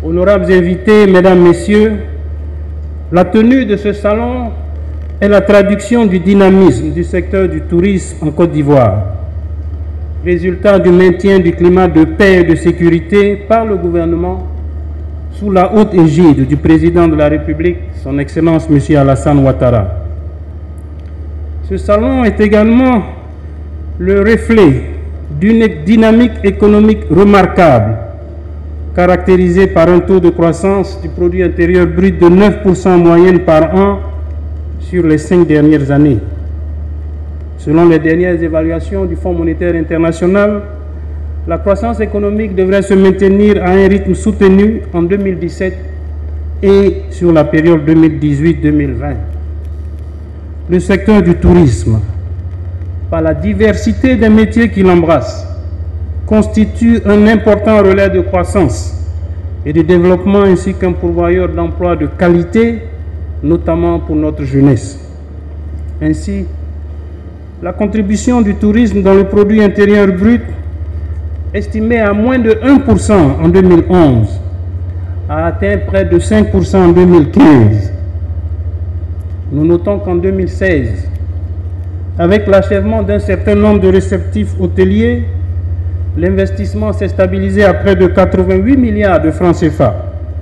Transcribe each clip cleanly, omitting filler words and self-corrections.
Honorables invités, Mesdames, Messieurs, la tenue de ce salon est la traduction du dynamisme du secteur du tourisme en Côte d'Ivoire, résultat du maintien du climat de paix et de sécurité par le gouvernement sous la haute égide du président de la République, son Excellence M. Alassane Ouattara. Ce salon est également le reflet d'une dynamique économique remarquable, caractérisée par un taux de croissance du produit intérieur brut de 9% en moyenne par an sur les 5 dernières années. Selon les dernières évaluations du Fonds monétaire international, la croissance économique devrait se maintenir à un rythme soutenu en 2017 et sur la période 2018-2020. Le secteur du tourisme, par la diversité des métiers qu'il embrasse, constitue un important relais de croissance et de développement ainsi qu'un pourvoyeur d'emplois de qualité, notamment pour notre jeunesse. Ainsi, la contribution du tourisme dans le produit intérieur brut, estimée à moins de 1% en 2011, a atteint près de 5% en 2015. Nous notons qu'en 2016, avec l'achèvement d'un certain nombre de réceptifs hôteliers, l'investissement s'est stabilisé à près de 88 milliards de francs CFA.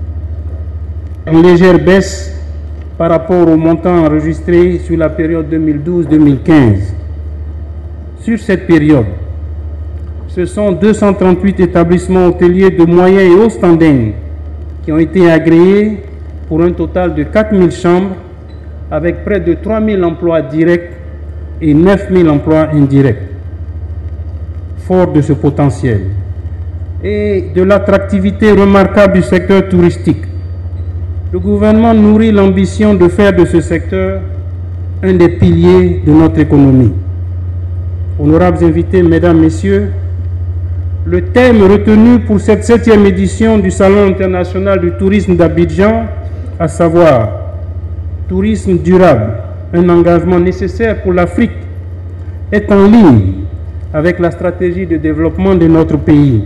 Une légère baisse par rapport au montant enregistré sur la période 2012-2015. Sur cette période, ce sont 238 établissements hôteliers de moyen et haut standing qui ont été agréés pour un total de 4000 chambres avec près de 3000 emplois directs et 9000 emplois indirects. Fort de ce potentiel et de l'attractivité remarquable du secteur touristique, le gouvernement nourrit l'ambition de faire de ce secteur un des piliers de notre économie. Honorables invités, Mesdames, Messieurs, le thème retenu pour cette 7e édition du Salon international du tourisme d'Abidjan, à savoir tourisme durable, un engagement nécessaire pour l'Afrique, est en ligne avec la stratégie de développement de notre pays.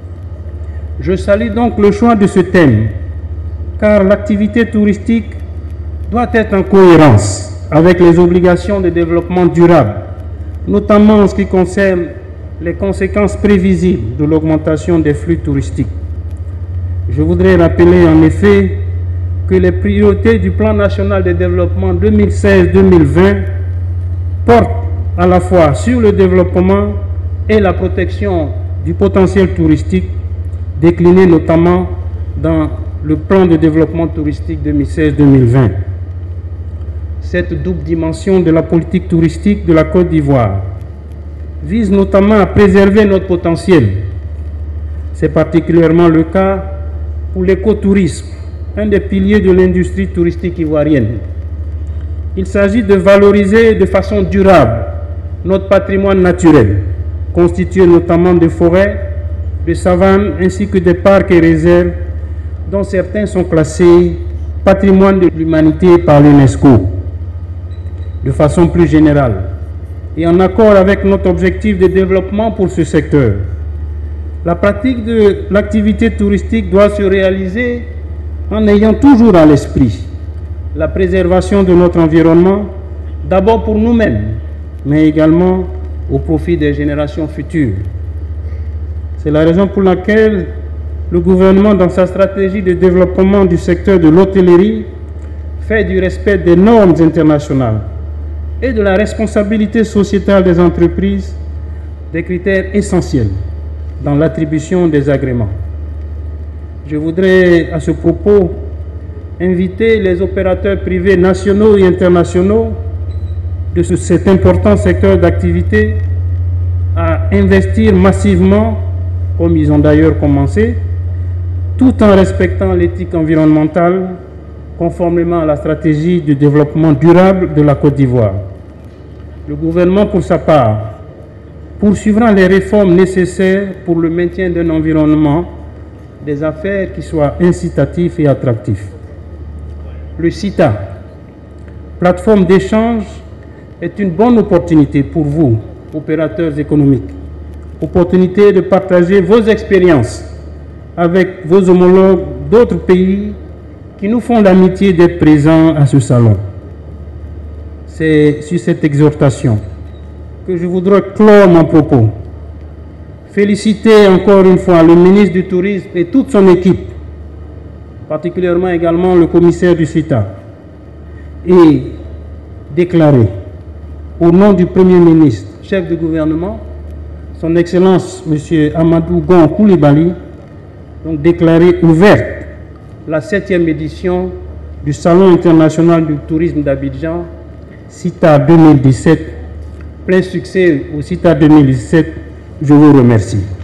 Je salue donc le choix de ce thème, car l'activité touristique doit être en cohérence avec les obligations de développement durable, notamment en ce qui concerne les conséquences prévisibles de l'augmentation des flux touristiques. Je voudrais rappeler en effet que les priorités du Plan national de développement 2016-2020 portent à la fois sur le développement et la protection du potentiel touristique, décliné notamment dans le plan de développement touristique 2016-2020. Cette double dimension de la politique touristique de la Côte d'Ivoire vise notamment à préserver notre potentiel. C'est particulièrement le cas pour l'écotourisme, un des piliers de l'industrie touristique ivoirienne. Il s'agit de valoriser de façon durable notre patrimoine naturel, constitué notamment de forêts, de savanes ainsi que des parcs et réserves dont certains sont classés patrimoine de l'humanité par l'UNESCO. De façon plus générale et en accord avec notre objectif de développement pour ce secteur, la pratique de l'activité touristique doit se réaliser en ayant toujours à l'esprit la préservation de notre environnement, d'abord pour nous-mêmes, mais également au profit des générations futures. C'est la raison pour laquelle le gouvernement, dans sa stratégie de développement du secteur de l'hôtellerie, fait du respect des normes internationales et de la responsabilité sociétale des entreprises des critères essentiels dans l'attribution des agréments. Je voudrais à ce propos inviter les opérateurs privés nationaux et internationaux de cet important secteur d'activité à investir massivement, comme ils ont d'ailleurs commencé, tout en respectant l'éthique environnementale conformément à la stratégie de développement durable de la Côte d'Ivoire. Le gouvernement, pour sa part, poursuivra les réformes nécessaires pour le maintien d'un environnement des affaires qui soit incitatif et attractif. Le CITA, plateforme d'échange, est une bonne opportunité pour vous, opérateurs économiques. Opportunité de partager vos expériences avec vos homologues d'autres pays qui nous font l'amitié d'être présents à ce salon. C'est sur cette exhortation que je voudrais clore mon propos. Féliciter encore une fois le ministre du Tourisme et toute son équipe, particulièrement également le commissaire du CITA, et déclarer au nom du Premier ministre, chef du gouvernement, son Excellence M. Amadou Gon Coulibaly, donc déclarer ouverte la 7e édition du Salon international du tourisme d'Abidjan, CITA 2017. Plein succès au CITA 2017. Je vous remercie.